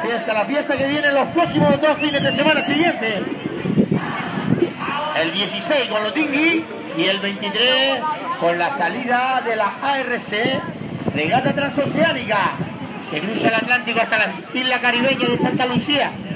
la fiesta que viene los próximos 2 fines de semana siguientes. El 16 con los dinghy y el 23 con la salida de la ARC, regata transoceánica, que cruza el Atlántico hasta la isla caribeña de Santa Lucía.